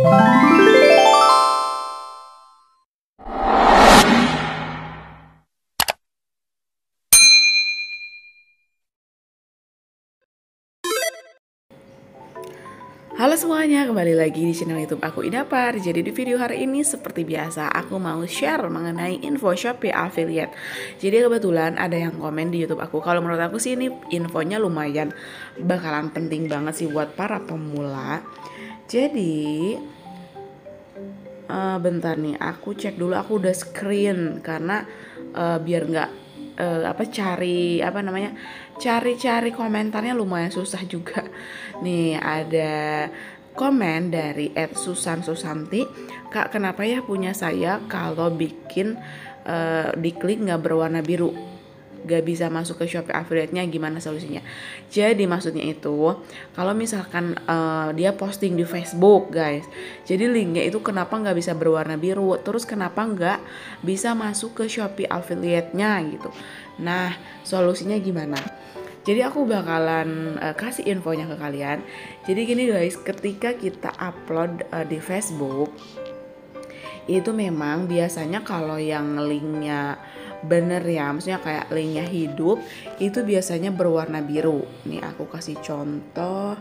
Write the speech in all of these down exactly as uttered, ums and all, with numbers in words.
Halo semuanya, kembali lagi di channel YouTube aku Idapar. Jadi di video hari ini seperti biasa aku mau share mengenai info Shopee affiliate. Jadi kebetulan ada yang komen di YouTube aku. Kalau menurut aku sih ini infonya lumayan bakalan penting banget sih buat para pemula. Jadi uh, bentar nih, aku cek dulu, aku udah screen karena uh, biar nggak uh, apa cari apa namanya cari-cari komentarnya lumayan susah juga. Nih ada komen dari et susan susanti, Kak kenapa ya punya saya kalau bikin uh, diklik nggak berwarna biru, gak bisa masuk ke Shopee affiliate-nya, gimana solusinya? Jadi maksudnya itu kalau misalkan uh, dia posting di Facebook guys, jadi linknya itu kenapa nggak bisa berwarna biru, terus kenapa nggak bisa masuk ke Shopee affiliate-nya gitu. Nah solusinya gimana? Jadi aku bakalan uh, kasih infonya ke kalian. Jadi gini guys, ketika kita upload uh, di Facebook, itu memang biasanya kalau yang linknya bener ya, maksudnya kayak linknya hidup, itu biasanya berwarna biru. Nih aku kasih contoh.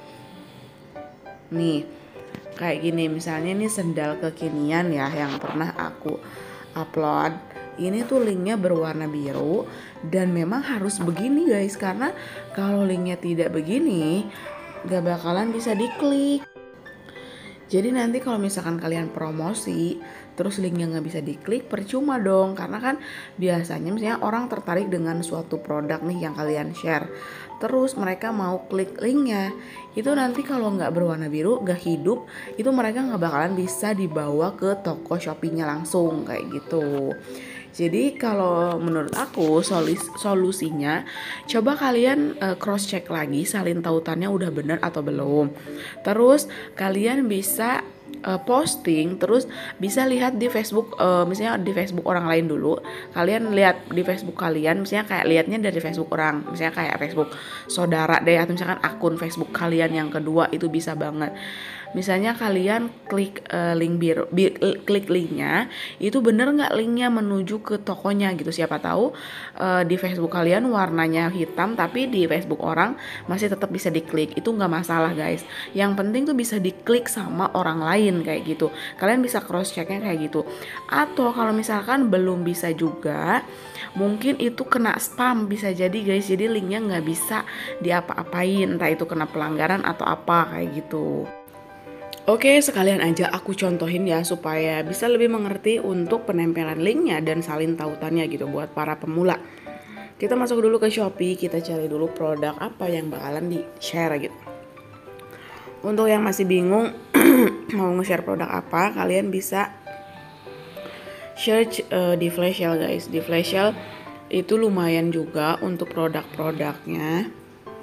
Nih kayak gini, misalnya ini sendal kekinian ya yang pernah aku upload. Ini tuh linknya berwarna biru dan memang harus begini guys, karena kalau linknya tidak begini gak bakalan bisa diklik. Jadi nanti kalau misalkan kalian promosi terus linknya gak bisa diklik, percuma dong, karena kan biasanya misalnya orang tertarik dengan suatu produk nih yang kalian share, terus mereka mau klik linknya, itu nanti kalau gak berwarna biru, gak hidup, itu mereka gak bakalan bisa dibawa ke toko Shopee-nya langsung kayak gitu. Jadi kalau menurut aku solis, solusinya coba kalian uh, cross check lagi salin tautannya udah bener atau belum. Terus kalian bisa uh, posting, terus bisa lihat di Facebook, uh, misalnya di Facebook orang lain dulu. Kalian lihat di Facebook kalian, misalnya kayak lihatnya dari Facebook orang, misalnya kayak Facebook saudara deh, atau misalkan akun Facebook kalian yang kedua, itu bisa banget. Misalnya kalian klik uh, link biru, bi, klik linknya, itu bener nggak linknya menuju ke tokonya gitu. Siapa tahu uh, di Facebook kalian warnanya hitam, tapi di Facebook orang masih tetap bisa diklik. Itu nggak masalah guys. Yang penting tuh bisa diklik sama orang lain kayak gitu. Kalian bisa cross checknya kayak gitu. Atau kalau misalkan belum bisa juga, mungkin itu kena spam, bisa jadi guys. Jadi linknya nggak bisa diapa-apain, entah itu kena pelanggaran atau apa kayak gitu. Oke, sekalian aja aku contohin ya supaya bisa lebih mengerti untuk penempelan linknya dan salin tautannya gitu buat para pemula. Kita masuk dulu ke Shopee, kita cari dulu produk apa yang bakalan di-share gitu. Untuk yang masih bingung mau nge-share produk apa, kalian bisa search uh, di Flashsale guys. Di Flashsale itu lumayan juga untuk produk-produknya.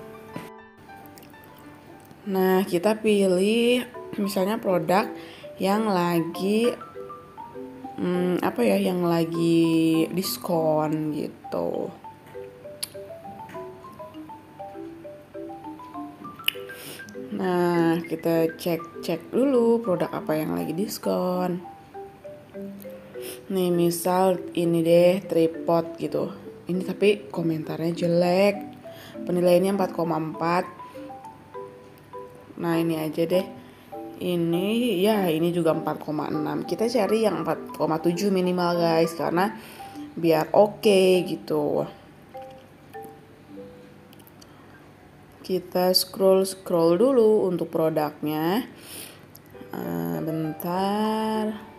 Nah, kita pilih misalnya produk yang lagi hmm, apa ya, yang lagi diskon gitu. Nah, kita cek-cek dulu produk apa yang lagi diskon. Nih, misal ini deh tripod gitu. Ini tapi komentarnya jelek. Penilaiannya empat koma empat. Nah, ini aja deh. Ini ya ini juga empat koma enam. Kita cari yang empat koma tujuh minimal guys, karena biar oke okay, gitu. Kita scroll scroll dulu untuk produknya. Uh, bentar.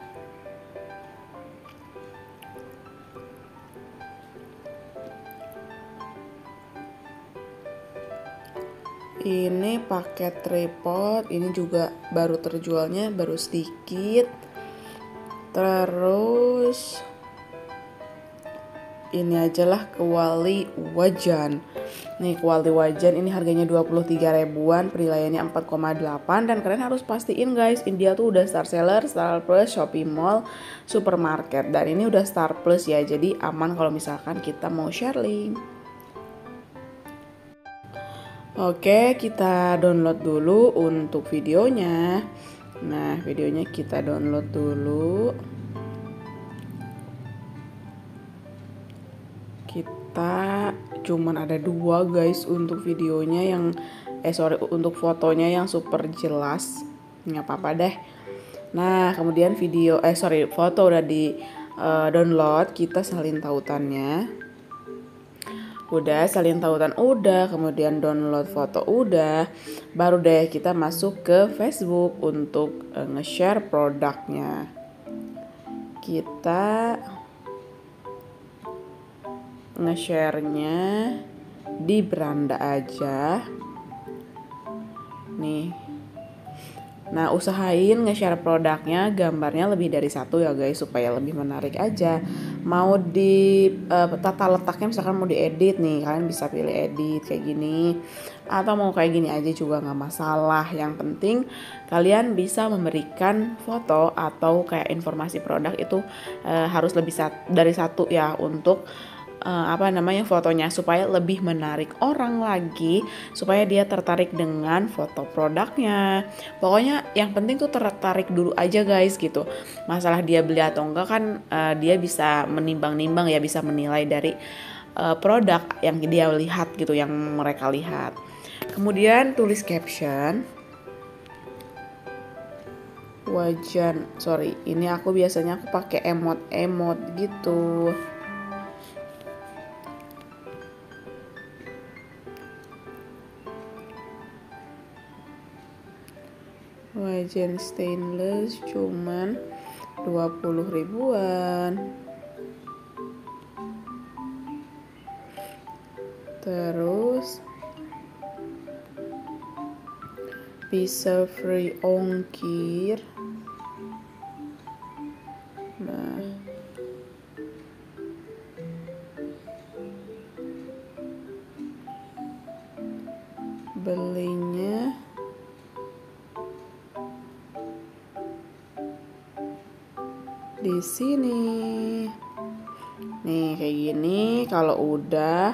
Ini paket tripod, ini juga baru terjualnya baru sedikit. Terus ini ajalah kuali wajan. Nih kuali wajan ini harganya dua puluh tiga ribuan, penilaiannya empat koma delapan, dan kalian harus pastiin guys, dia tuh udah Star Seller, Star Plus, Shopee Mall, Supermarket, dan ini udah Star Plus ya, jadi aman kalau misalkan kita mau share link. Oke, kita download dulu untuk videonya. Nah, videonya kita download dulu. Kita cuman ada dua guys untuk videonya yang eh sorry untuk fotonya yang super jelas, nggak apa-apa deh. Nah kemudian video eh sorry foto udah di uh, download, kita salin tautannya udah, salin tautan udah, kemudian download foto udah, baru deh kita masuk ke Facebook untuk uh, nge-share produknya. Kita nge-share-nya di beranda aja nih. Nah usahain nge-share produknya gambarnya lebih dari satu ya guys, supaya lebih menarik aja. Mau di uh, tata letaknya misalkan mau diedit nih, kalian bisa pilih edit kayak gini, atau mau kayak gini aja juga nggak masalah. Yang penting kalian bisa memberikan foto atau kayak informasi produk itu uh, harus lebih sat- dari satu ya, untuk Uh, apa namanya fotonya supaya lebih menarik orang lagi, supaya dia tertarik dengan foto produknya. Pokoknya yang penting tuh tertarik dulu aja guys gitu. Masalah dia beli atau enggak kan uh, dia bisa menimbang-nimbang ya, bisa menilai dari uh, produk yang dia lihat gitu, yang mereka lihat. Kemudian tulis caption. Wajan, sorry, ini aku biasanya aku pakai emot-emot gitu. Wajan stainless cuman dua puluh ribuan. Terus bisa free ongkir. Nah, belinya di sini. Nih kayak gini. Kalau udah,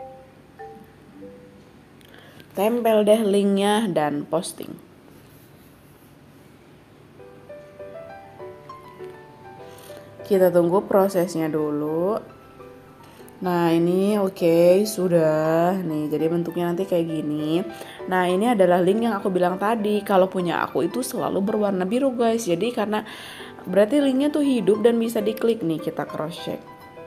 tempel deh linknya dan posting. Kita tunggu prosesnya dulu. Nah ini oke okay, sudah nih, jadi bentuknya nanti kayak gini. Nah ini adalah link yang aku bilang tadi, kalau punya aku itu selalu berwarna biru guys. Jadi karena berarti linknya tuh hidup dan bisa diklik nih, kita cross check.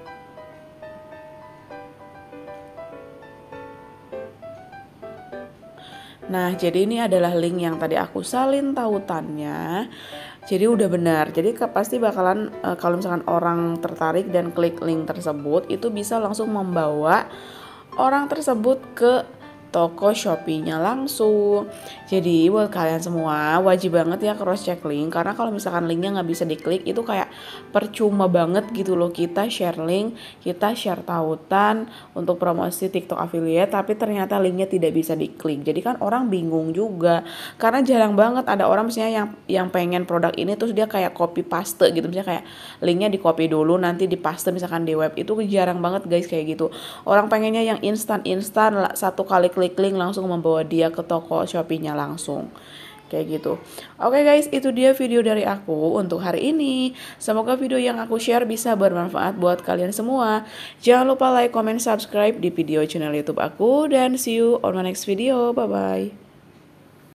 Nah jadi ini adalah link yang tadi aku salin tautannya. Jadi udah benar. Jadi pasti bakalan e, kalau misalkan orang tertarik dan klik link tersebut, itu bisa langsung membawa orang tersebut ke toko Shopee-nya langsung. Jadi buat kalian semua wajib banget ya cross check link, karena kalau misalkan linknya nggak bisa diklik itu kayak percuma banget gitu loh. Kita share link, kita share tautan untuk promosi TikTok affiliate, tapi ternyata linknya tidak bisa diklik. Jadi kan orang bingung juga, karena jarang banget ada orang misalnya yang yang pengen produk ini terus dia kayak copy paste gitu, misalnya kayak linknya di copy dulu nanti di paste misalkan di web. Itu jarang banget guys kayak gitu. Orang pengennya yang instan-instan, satu kali klik link langsung membawa dia ke toko Shopee-nya langsung. Kayak gitu. Oke guys, itu dia video dari aku untuk hari ini. Semoga video yang aku share bisa bermanfaat buat kalian semua. Jangan lupa like, comment, subscribe di video channel YouTube aku, dan see you on my next video. Bye bye.